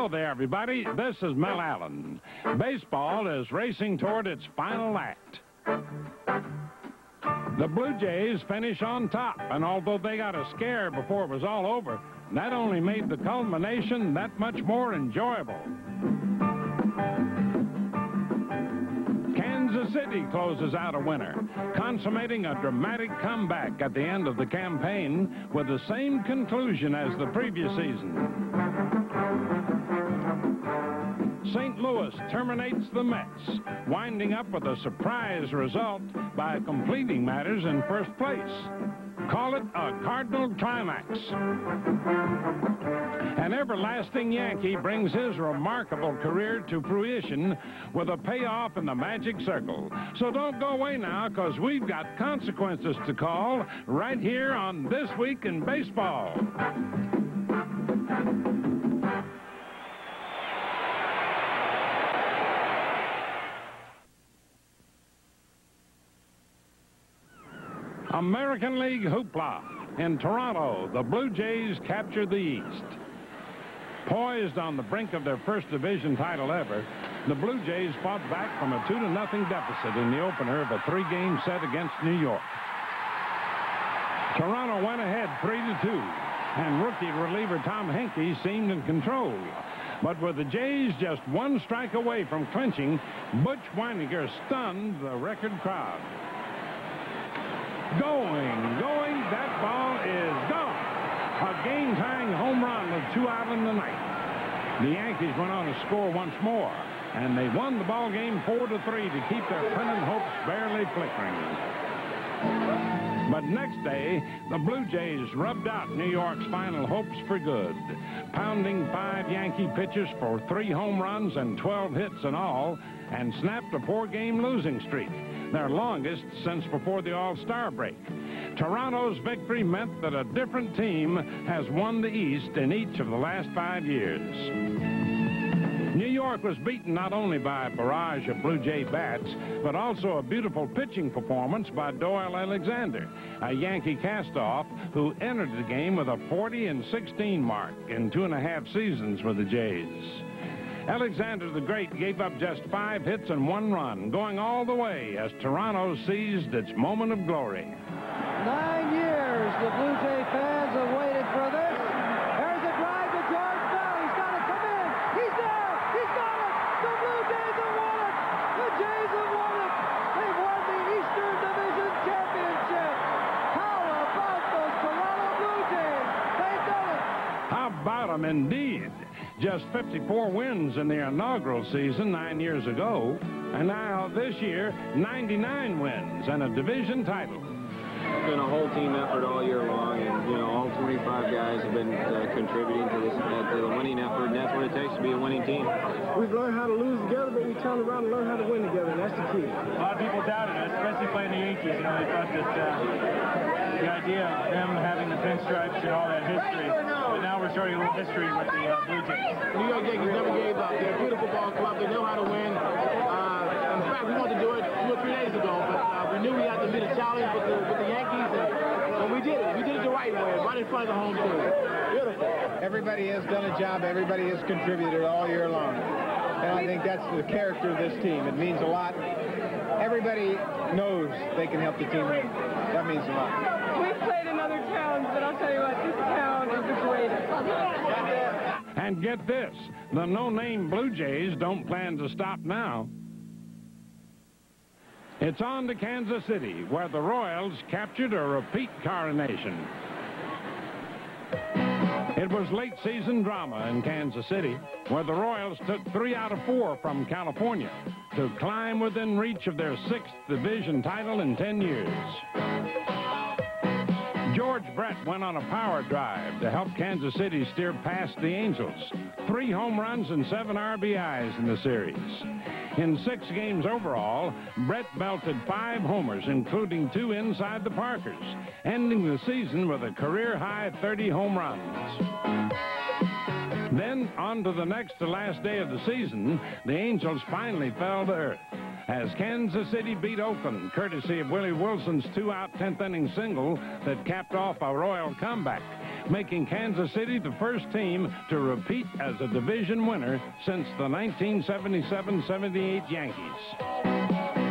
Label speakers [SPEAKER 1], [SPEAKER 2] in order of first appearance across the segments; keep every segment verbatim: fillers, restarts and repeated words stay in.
[SPEAKER 1] Hello there, everybody. This is Mel Allen. Baseball is racing toward its final act. The Blue Jays finish on top, and although they got a scare before it was all over, that only made the culmination that much more enjoyable. Kansas City closes out a winner, consummating a dramatic comeback at the end of the campaign with the same conclusion as the previous season. Saint Louis terminates the Mets, winding up with a surprise result by completing matters in first place. Call it a Cardinal climax. An everlasting Yankee brings his remarkable career to fruition with a payoff in the Magic Circle. So don't go away now, because we've got consequences to call right here on This Week in Baseball. American League hoopla. In Toronto, the Blue Jays capture the East. Poised on the brink of their first division title ever, the Blue Jays fought back from a two to nothing deficit in the opener of a three-game set against New York. Toronto went ahead three to two, and rookie reliever Tom Henke seemed in control. But with the Jays just one strike away from clinching, Butch Weininger stunned the record crowd. Going, going, that ball is gone. A game-tying home run with two out in the ninth. The Yankees went on to score once more, and they won the ball game four to three to keep their pennant hopes barely flickering. But next day, the Blue Jays rubbed out New York's final hopes for good, pounding five Yankee pitchers for three home runs and twelve hits in all, and snapped a four-game losing streak, their longest since before the All-Star break. Toronto's victory meant that a different team has won the East in each of the last five years. New York was beaten not only by a barrage of Blue Jay bats, but also a beautiful pitching performance by Doyle Alexander, a Yankee castoff who entered the game with a forty and sixteen mark in two and a half seasons with the Jays. Alexander the Great gave up just five hits and one run, going all the way as Toronto seized its moment of glory.
[SPEAKER 2] Nine years the Blue Jay fans have waited for this. There's a drive to George Bell. He's got to come in. He's there. He's got it. The Blue Jays have won it. The Jays have won it. They've won the Eastern Division Championship. How about those Toronto Blue Jays? They've done it.
[SPEAKER 1] How about them, indeed? Just fifty-four wins in their inaugural season nine years ago, and now this year, ninety-nine wins and a division title.
[SPEAKER 3] It's been a whole team effort all year long, and you know all twenty-five guys have been uh, contributing to this uh, to the winning effort, and that's what it takes to be a winning team.
[SPEAKER 4] We've learned how to lose together, but we turn around and learn how to win together, and that's the key.
[SPEAKER 5] A lot of people doubted us, especially playing the Yankees. You know, they thought that uh, the idea of them having the pinstripes and all that history, but now we're starting a little history with the uh, Blue Jays.
[SPEAKER 4] New York Yankees never gave up. They're a beautiful ball club. They know how to win. Uh, in fact, we wanted to do it two or three days ago, but uh, we knew we had to meet a challenge with the, with the Yankees, and, and we did it. We did it the right way, right in front of the home team. Beautiful.
[SPEAKER 6] Everybody has done a job. Everybody has contributed all year long. And I think that's the character of this team. It means a lot. Everybody knows they can help the team win. That means a lot.
[SPEAKER 7] We've played in other towns, but I'll tell you what, this town is the greatest.
[SPEAKER 1] And get this, the no-name Blue Jays don't plan to stop now. It's on to Kansas City, where the Royals captured a repeat coronation. It was late-season drama in Kansas City, where the Royals took three out of four from California to climb within reach of their sixth division title in ten years. George Brett went on a power drive to help Kansas City steer past the Angels. Three home runs and seven R B Is in the series. In six games overall, Brett belted five homers, including two inside the Parkers, ending the season with a career-high thirty home runs. Then, on to the next to last day of the season, the Angels finally fell to earth as Kansas City beat Oakland, courtesy of Willie Wilson's two-out tenth inning single that capped off a Royal comeback. making Kansas City the first team to repeat as a division winner since the nineteen seventy-seven seventy-eight Yankees.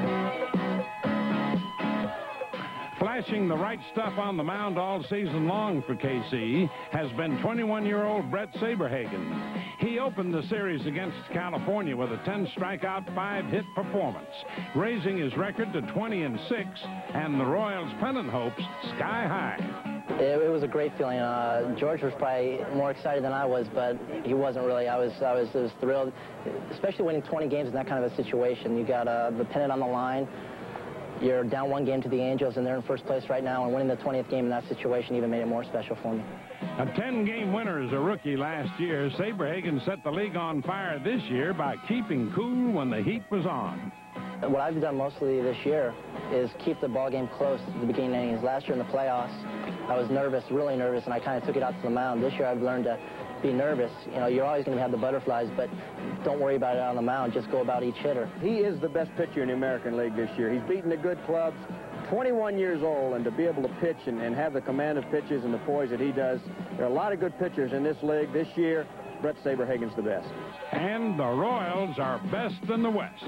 [SPEAKER 1] Flashing the right stuff on the mound all season long for K C has been twenty-one-year-old Bret Saberhagen. He opened the series against California with a ten strikeout, five hit performance, raising his record to twenty and six and the Royals' pennant hopes sky high.
[SPEAKER 8] It, it was a great feeling. Uh, George was probably more excited than I was, but he wasn't really. I was, I was, I was thrilled, especially winning twenty games in that kind of a situation. You got uh, the pennant on the line. You're down one game to the Angels, and they're in first place right now, and winning the twentieth game in that situation even made it more special for me.
[SPEAKER 1] A ten-game winner as a rookie last year, Saberhagen set the league on fire this year by keeping cool when the heat was on.
[SPEAKER 8] What I've done mostly this year is keep the ball game close at the beginning innings. Last year in the playoffs, I was nervous, really nervous, and I kind of took it out to the mound. This year I've learned to be nervous. You know, you're always going to have the butterflies, but don't worry about it on the mound. Just go about each hitter.
[SPEAKER 9] He is the best pitcher in the American League this year. He's beaten the good clubs, twenty-one years old, and to be able to pitch and, and have the command of pitches and the poise that he does, there are a lot of good pitchers in this league this year. Bret Saberhagen's the best.
[SPEAKER 1] And the Royals are best in the West.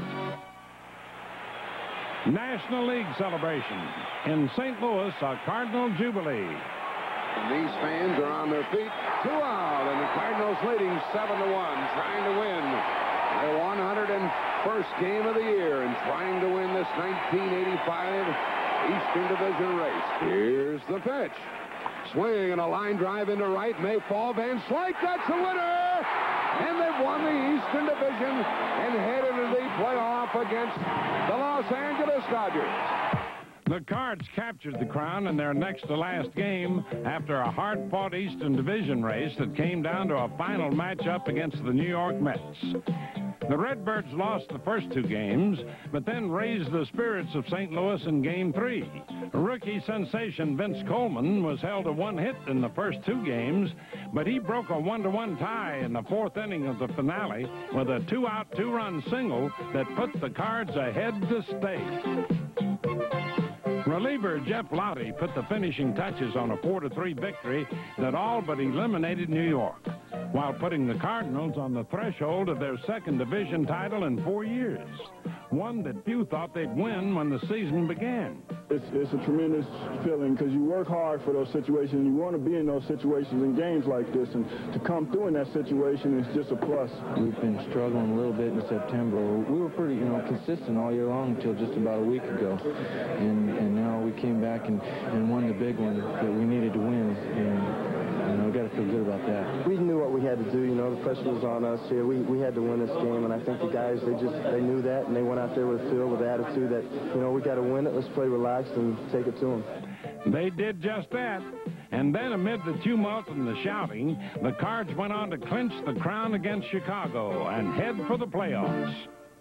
[SPEAKER 1] National League celebration. In Saint Louis, a Cardinal Jubilee.
[SPEAKER 10] And these fans are on their feet. Two out, and the Cardinals leading seven to one, trying to win their one hundred first game of the year and trying to win this nineteen eighty-five Eastern Division race. Here's the pitch. Swing and a line drive into right. May fall. Van Slyke, that's the winner! And they've won the Eastern Division and head into the playoff against the Los Angeles Dodgers.
[SPEAKER 1] The Cards captured the crown in their next-to-last game after a hard-fought Eastern Division race that came down to a final matchup against the New York Mets. The Redbirds lost the first two games, but then raised the spirits of Saint Louis in Game three. Rookie sensation Vince Coleman was held to one hit in the first two games, but he broke a one-to-one tie in the fourth inning of the finale with a two-out, two-run single that put the Cards ahead to stay. Reliever Jeff Lottie put the finishing touches on a four to three victory that all but eliminated New York, while putting the Cardinals on the threshold of their second division title in four years, one that few thought they'd win when the season began.
[SPEAKER 11] It's, it's a tremendous feeling because you work hard for those situations, and you want to be in those situations in games like this, and to come through in that situation is just a plus.
[SPEAKER 12] We've been struggling a little bit in September. We were pretty, you know, consistent all year long until just about a week ago, and, and now we came back and, and won the big one that we needed to win, and you know, we got to feel good about that.
[SPEAKER 13] We knew what we had to do. You know, the pressure was on us here. We, we had to win this game, and I think the guys, they just, they knew that, and they went out there with a feel, with the attitude that, you know, we got to win it. Let's play relaxed and take it to them.
[SPEAKER 1] They did just that. And then amid the tumult and the shouting, the Cards went on to clinch the crown against Chicago and head for the playoffs.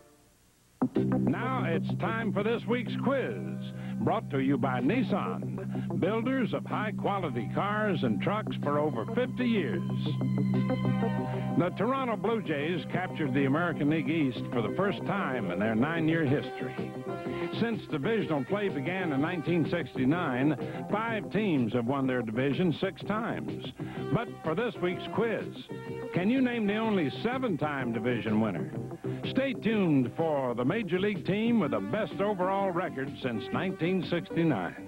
[SPEAKER 1] Now it's time for this week's quiz, brought to you by Nissan, builders of high-quality cars and trucks for over fifty years. The Toronto Blue Jays captured the American League East for the first time in their nine-year history. Since divisional play began in nineteen sixty-nine, five teams have won their division six times. But for this week's quiz, can you name the only seven-time division winner? Stay tuned for the Major League team with the best overall record since nineteen sixty-nine.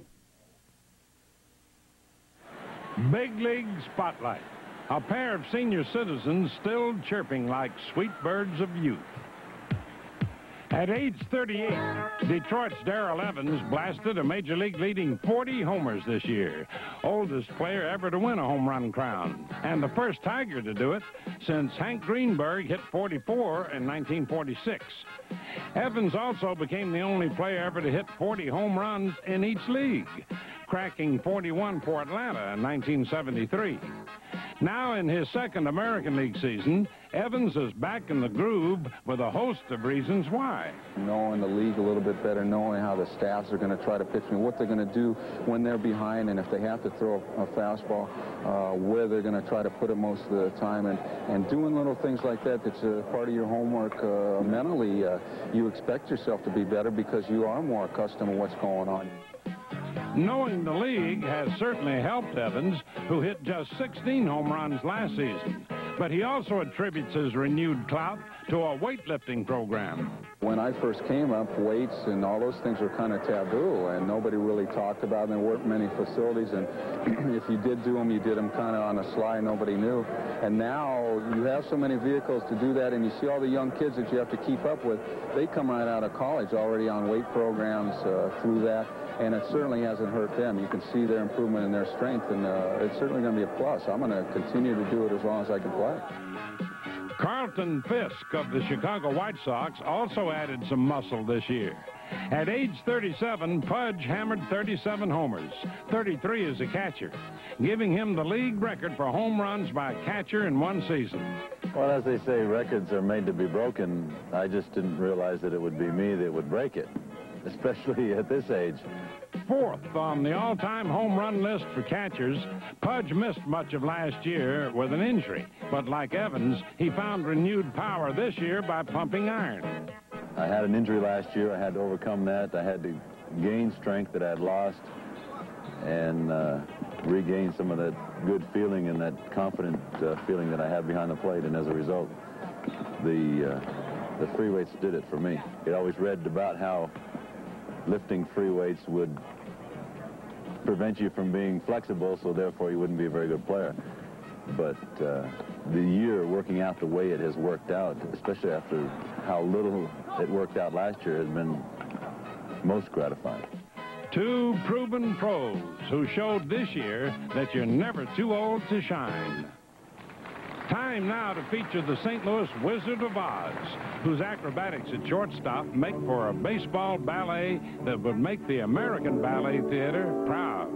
[SPEAKER 1] Big League Spotlight. A pair of senior citizens still chirping like sweet birds of youth. At age thirty-eight, Detroit's Darrell Evans blasted a Major League leading forty homers this year, oldest player ever to win a home run crown, and the first Tiger to do it since Hank Greenberg hit forty-four in nineteen forty-six. Evans also became the only player ever to hit forty home runs in each league, cracking forty-one for Atlanta in nineteen seventy-three. Now in his second American League season, Evans is back in the groove with a host of reasons why.
[SPEAKER 14] Knowing the league a little bit better, knowing how the staffs are going to try to pitch me, what they're going to do when they're behind, and if they have to throw a fastball, uh, where they're going to try to put it most of the time, and, and doing little things like that, that's a part of your homework. Uh, mentally, uh, you expect yourself to be better because you are more accustomed to what's going on.
[SPEAKER 1] Knowing the league has certainly helped Evans, who hit just sixteen home runs last season. But he also attributes his renewed clout to a weightlifting program.
[SPEAKER 14] When I first came up, weights and all those things were kind of taboo, and nobody really talked about them. There weren't many facilities, and if you did do them, you did them kind of on a sly, nobody knew. And now you have so many vehicles to do that, and you see all the young kids that you have to keep up with. They come right out of college already on weight programs uh, through that, and it certainly hasn't hurt them. You can see their improvement in their strength, and uh, it's certainly going to be a plus. I'm going to continue to do it as long as I can play.
[SPEAKER 1] Carlton Fisk of the Chicago White Sox also added some muscle this year. At age thirty-seven, Pudge hammered thirty-seven homers, thirty-three as a catcher, giving him the league record for home runs by a catcher in one season.
[SPEAKER 15] Well, as they say, records are made to be broken. I just didn't realize that it would be me that would break it, especially at this age.
[SPEAKER 1] Fourth on the all-time home run list for catchers, Pudge missed much of last year with an injury. But like Evans, he found renewed power this year by pumping iron.
[SPEAKER 15] I had an injury last year. I had to overcome that. I had to gain strength that I had lost and uh, regain some of that good feeling and that confident uh, feeling that I have behind the plate. And as a result, the, uh, the free weights did it for me. I always read about how lifting free weights would prevent you from being flexible, so therefore you wouldn't be a very good player. But uh, the year working out the way it has worked out, especially after how little it worked out last year, has been most gratifying.
[SPEAKER 1] Two proven pros who showed this year that you're never too old to shine. Time now to feature the Saint Louis Wizard of Oz, whose acrobatics at shortstop make for a baseball ballet that would make the American Ballet Theater proud.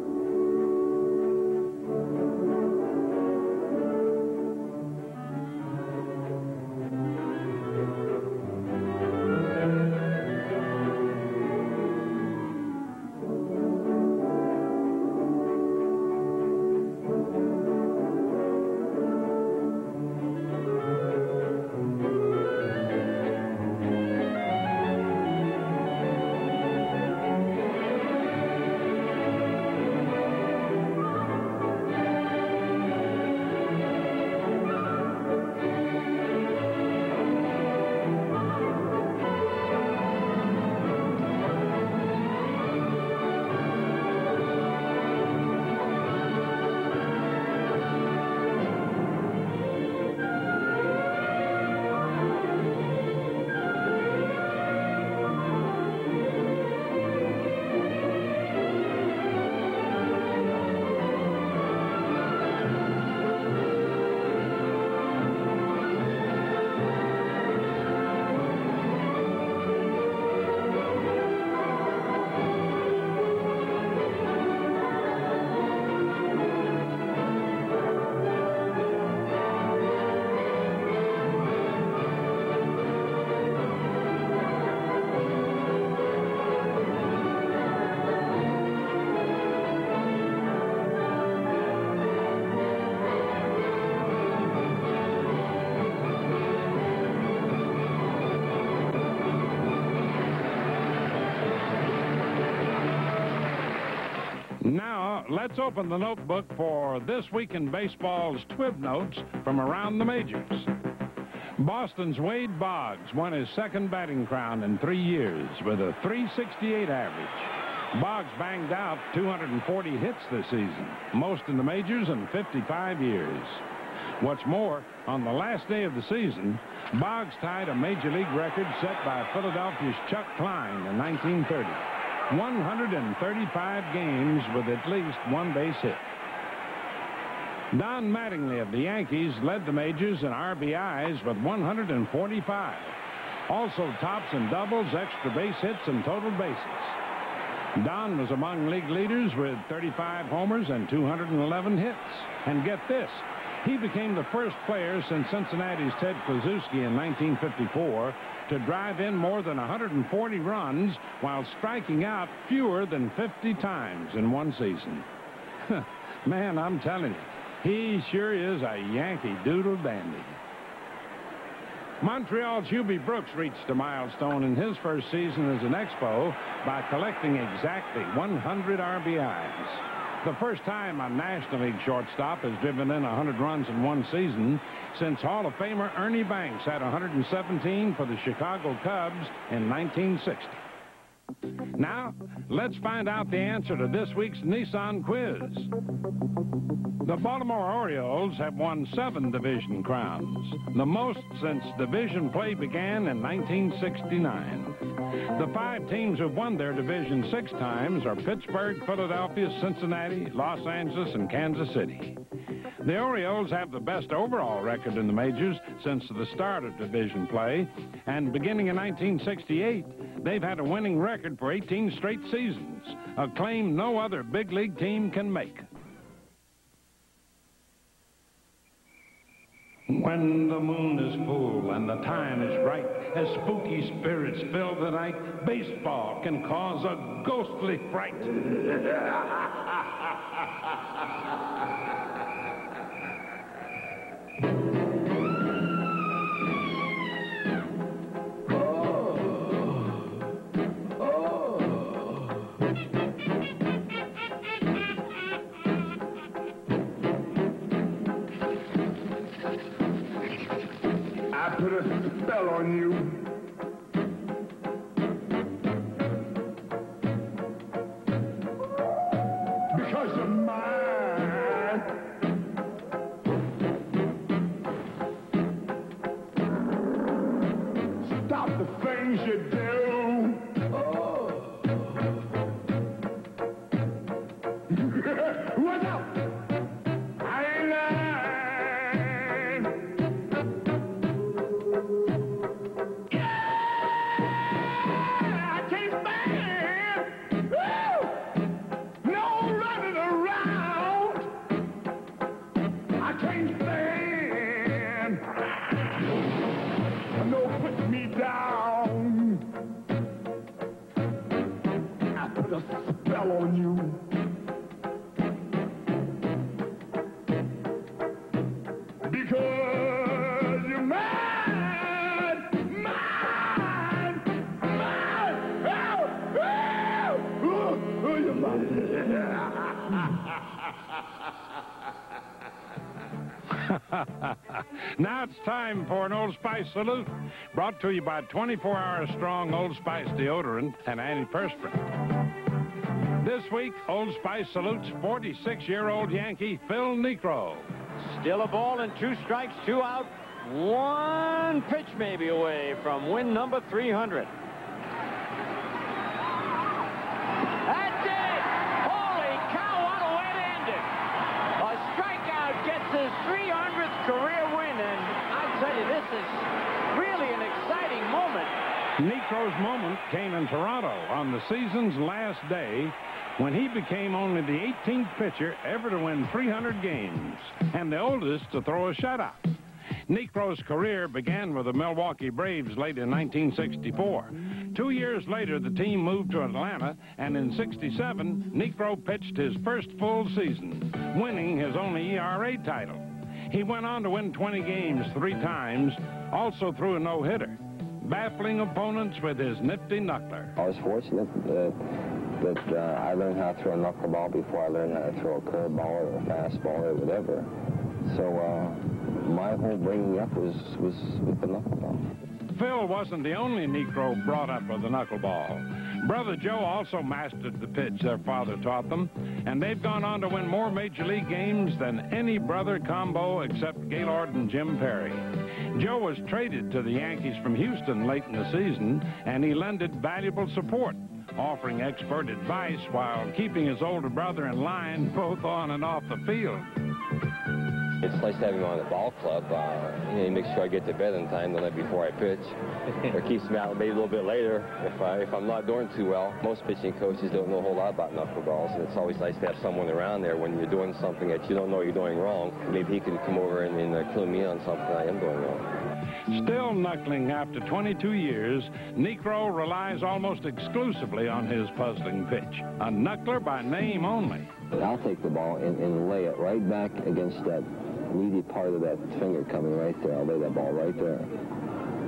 [SPEAKER 1] Now, let's open the notebook for This Week in Baseball's Twib Notes from around the majors. Boston's Wade Boggs won his second batting crown in three years with a three sixty-eight average. Boggs banged out two hundred forty hits this season, most in the majors in fifty-five years. What's more, on the last day of the season, Boggs tied a major league record set by Philadelphia's Chuck Klein in nineteen thirty. one hundred thirty-five games with at least one base hit. Don Mattingly of the Yankees led the majors in R B Is with one hundred forty-five. Also tops in doubles, extra base hits, and total bases. Don was among league leaders with thirty-five homers and two hundred eleven hits. And get this, he became the first player since Cincinnati's Ted Kluszewski in nineteen fifty-four to drive in more than one hundred forty runs while striking out fewer than fifty times in one season. Man, I'm telling you, he sure is a Yankee doodle dandy. Montreal's Hubie Brooks reached a milestone in his first season as an Expo by collecting exactly one hundred R B Is. The first time a National League shortstop has driven in one hundred runs in one season since Hall of Famer Ernie Banks had one hundred seventeen for the Chicago Cubs in nineteen sixty. Now, let's find out the answer to this week's Nissan quiz. The Baltimore Orioles have won seven division crowns, the most since division play began in nineteen sixty-nine. The five teams who've won their division six times are Pittsburgh, Philadelphia, Cincinnati, Los Angeles, and Kansas City. The Orioles have the best overall record in the majors since the start of division play, and beginning in nineteen sixty-eight, they've had a winning record for eighteen straight seasons, a claim no other big league team can make. When the moon is full and the time is right, as spooky spirits fill the night, baseball can cause a ghostly fright.
[SPEAKER 16] Put a spell on you. Because you're mine. Stop the things you do. Oh. What's up? I ain't lying. On you. Because you're mine, mine, mine. Oh, oh, oh, oh, you're mine.
[SPEAKER 1] Now it's time for an Old Spice salute, brought to you by twenty-four hour strong Old Spice deodorant and antiperspirant. This week, Old Spice salutes forty-six-year-old Yankee Phil Niekro.
[SPEAKER 9] Still a ball and two strikes, two out. One pitch maybe away from win number three hundred. That's it! Holy cow, what a way to end it. A strikeout gets his three hundredth career win, and I tell you, this is really an exciting moment.
[SPEAKER 1] Niekro's moment came in Toronto on the season's last day, when he became only the eighteenth pitcher ever to win three hundred games and the oldest to throw a shutout. Niekro's career began with the Milwaukee Braves late in nineteen sixty-four. Two years later, the team moved to Atlanta, and in sixty-seven, Niekro pitched his first full season, winning his only E R A title. He went on to win twenty games three times, also threw a no-hitter, baffling opponents with his nifty knuckler.
[SPEAKER 17] I was fortunate uh, that uh, I learned how to throw a knuckleball before I learned how to throw a curveball or a fastball or whatever. So uh, my whole bringing up was, was with the knuckleball.
[SPEAKER 1] Phil wasn't the only Niekro brought up with the knuckleball. Brother Joe also mastered the pitch their father taught them, and they've gone on to win more Major League games than any brother combo except Gaylord and Jim Perry. Joe was traded to the Yankees from Houston late in the season, and he lended valuable support, offering expert advice while keeping his older brother in line both on and off the field.
[SPEAKER 17] It's nice to have him on the ball club. Uh, you know, he makes sure I get to bed in time the night before I pitch, or keeps me out maybe a little bit later if, I, if I'm not doing too well. Most pitching coaches don't know a whole lot about knuckleballs, and it's always nice to have someone around there when you're doing something that you don't know you're doing wrong. Maybe he can come over and, and uh, clue me on something I am doing wrong.
[SPEAKER 1] Still knuckling after twenty-two years, Niekro relies almost exclusively on his puzzling pitch, a knuckler by name only.
[SPEAKER 17] I'll take the ball and, and lay it right back against that meaty part of that finger coming right there. I'll lay that ball right there.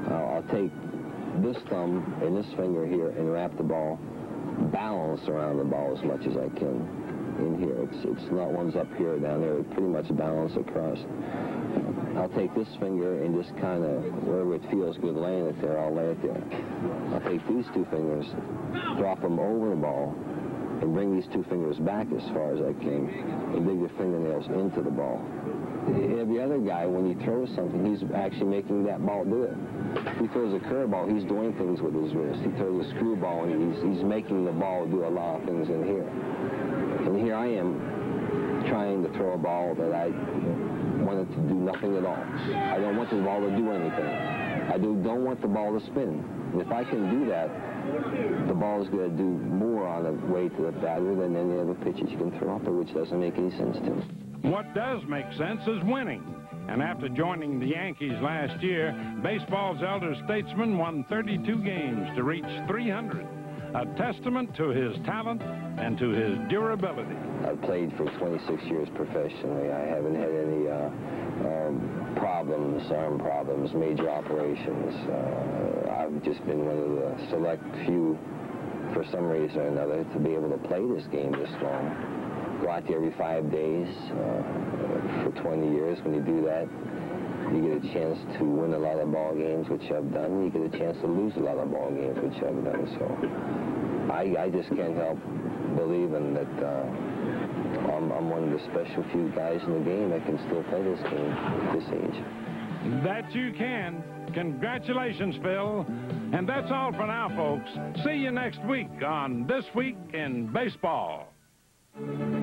[SPEAKER 18] Uh, I'll take this thumb and this finger here and wrap the ball, balance around the ball as much as I can in here. It's, it's not one's up here or down there. It's pretty much balance across. I'll take this finger and just kind of, wherever it feels good laying it there, I'll lay it there. I'll take these two fingers, drop them over the ball, and bring these two fingers back as far as I can, and dig the fingernails into the ball. The other guy, when he throws something, he's actually making that ball do it. If he throws a curveball, he's doing things with his wrist. He throws a screwball, and he's, he's making the ball do a lot of things in here. And here I am trying to throw a ball that I wanted to do nothing at all. I don't want the ball to do anything. I do, don't want the ball to spin. And if I can do that, the ball is going to do more on the way to the batter than any other pitches you can throw up there, which doesn't make any sense to me.
[SPEAKER 1] What does make sense is winning. And after joining the Yankees last year, baseball's elder statesman won thirty-two games to reach three hundred, a testament to his talent and to his durability.
[SPEAKER 18] I've played for twenty-six years professionally. I haven't had any uh, um, problems, arm problems, major operations. Uh, I've just been one of the select few, for some reason or another, to be able to play this game this long. Go out there every five days uh, for twenty years. When you do that, you get a chance to win a lot of ball games, which I've done. You get a chance to lose a lot of ball games, which I've done. So I, I just can't help believing that uh, I'm, I'm one of the special few guys in the game that can still play this game at this age.
[SPEAKER 1] That you can. Congratulations, Phil. And that's all for now, folks. See you next week on This Week in Baseball.